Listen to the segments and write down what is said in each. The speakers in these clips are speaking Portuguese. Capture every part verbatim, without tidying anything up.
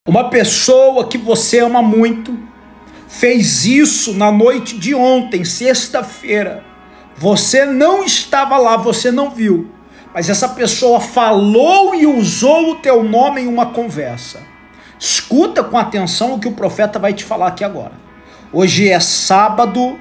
Uma pessoa que você ama muito fez isso na noite de ontem, sexta-feira. Você não estava lá, você não viu, mas essa pessoa falou e usou o teu nome em uma conversa. Escuta com atenção o que o profeta vai te falar aqui agora. Hoje é sábado,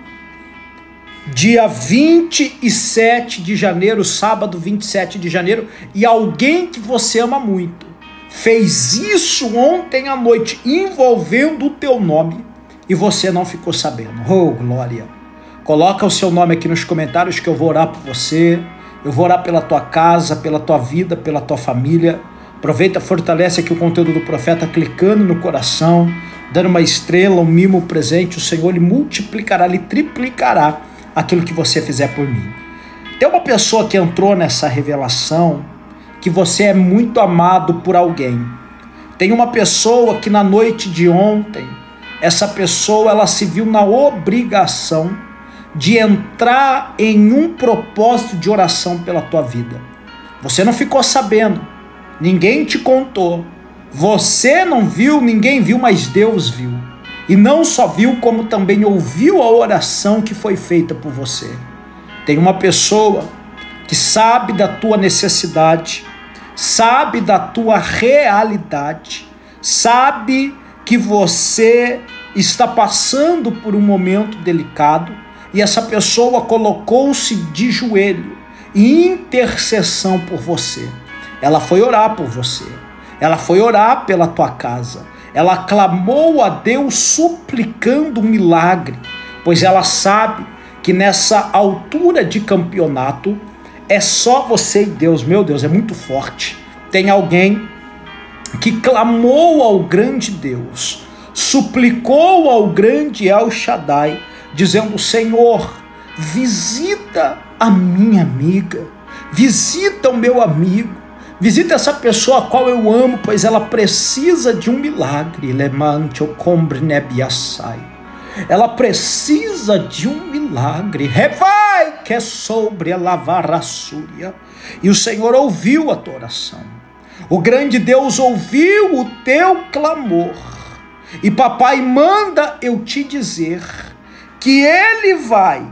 dia vinte e sete de janeiro, sábado vinte e sete de janeiro, e alguém que você ama muito fez isso ontem à noite, envolvendo o teu nome, e você não ficou sabendo. Oh, glória! Coloca o seu nome aqui nos comentários que eu vou orar por você, eu vou orar pela tua casa, pela tua vida, pela tua família. Aproveita, fortalece aqui o conteúdo do profeta, clicando no coração, dando uma estrela, um mimo, um presente. O Senhor lhe multiplicará, lhe triplicará aquilo que você fizer por mim. Tem uma pessoa que entrou nessa revelação, que você é muito amado por alguém. Tem uma pessoa que na noite de ontem, essa pessoa ela se viu na obrigação de entrar em um propósito de oração pela tua vida. Você não ficou sabendo, ninguém te contou, você não viu, ninguém viu, mas Deus viu. E não só viu, como também ouviu a oração que foi feita por você. Tem uma pessoa que sabe da tua necessidade, sabe da tua realidade, sabe que você está passando por um momento delicado, e essa pessoa colocou-se de joelho em intercessão por você. Ela foi orar por você, ela foi orar pela tua casa, ela clamou a Deus suplicando um milagre, pois ela sabe que nessa altura de campeonato é só você e Deus. Meu Deus, é muito forte. Tem alguém que clamou ao grande Deus, suplicou ao grande El Shaddai, dizendo: Senhor, visita a minha amiga, visita o meu amigo, visita essa pessoa a qual eu amo, pois ela precisa de um milagre. Lemante o combre nebiassai. Ela precisa de um milagre. Revai que é sobre a lavarassúria. E o Senhor ouviu a tua oração. O grande Deus ouviu o teu clamor. E papai, manda eu te dizer que Ele vai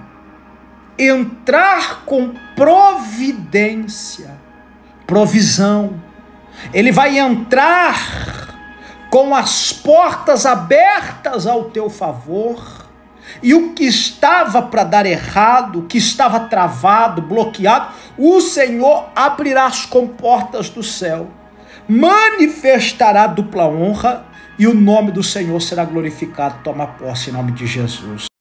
entrar com providência, provisão. Ele vai entrar com as portas abertas ao teu favor, e o que estava para dar errado, o que estava travado, bloqueado, o Senhor abrirá as comportas do céu, manifestará dupla honra, e o nome do Senhor será glorificado. Toma posse em nome de Jesus.